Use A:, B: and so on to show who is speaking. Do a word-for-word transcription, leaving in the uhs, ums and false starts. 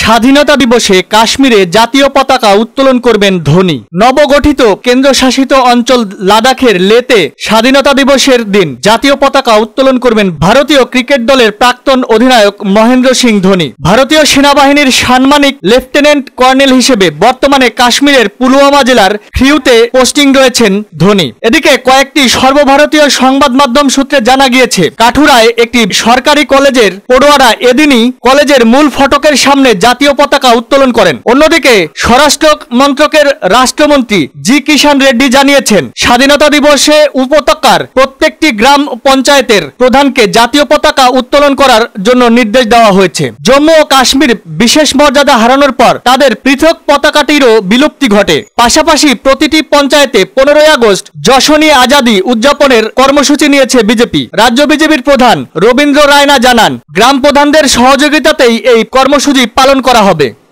A: স্বাধীনতা দিবসে কাশ্মীরে জাতীয় পতাকা উত্তোলন করবেন ধোনি। নবগঠিত কেন্দ্রশাসিত অঞ্চল লাদাখের লেতে স্বাধীনতা দিবসের দিন জাতীয় পতাকা উত্তোলন করবেন ভারতীয় ক্রিকেট দলের প্রাক্তন অধিনায়ক মহেন্দ্র সিং ধোনি। ভারতীয় সেনাবাহিনীর সাম্মানিক লেফটেন্যান্ট কর্নেল হিসেবে বর্তমানে কাশ্মীরের পুলওয়ামা জেলার খ্রিউতে পোস্টিং রয়েছেন ধোনি। এদিকে কয়েকটি সর্বভারতীয় সংবাদ মাধ্যম সূত্রে জানা গিয়েছে, কাঠুরায় একটি সরকারি কলেজের পড়ুয়ারা এদিনই কলেজের মূল ফটকের সামনে জাতীয় পতাকা উত্তোলন করেন। অন্যদিকে স্বরাষ্ট্র মন্ত্রকের রাষ্ট্রমন্ত্রী জি কিষাণ রেড্ডি জানিয়েছেন, স্বাধীনতা দিবসে উপত্যকার প্রত্যেকটি গ্রাম পঞ্চায়েতের প্রধানকে জাতীয় পতাকা উত্তোলন করার জন্য নির্দেশ দেওয়া হয়েছে। জম্মু ও কাশ্মীর বিশেষ মর্যাদা হারানোর পর তাদের পৃথক পতাকাটিরও বিলুপ্তি ঘটে। পাশাপাশি প্রতিটি পঞ্চায়েতে পনেরোই আগস্ট যশনী আজাদী উদযাপনের কর্মসূচি নিয়েছে বিজেপি। রাজ্য বিজেপির প্রধান রবীন্দ্র রায়না জানান, গ্রাম প্রধানদের সহযোগিতাতেই এই কর্মসূচি পালন করা হবে।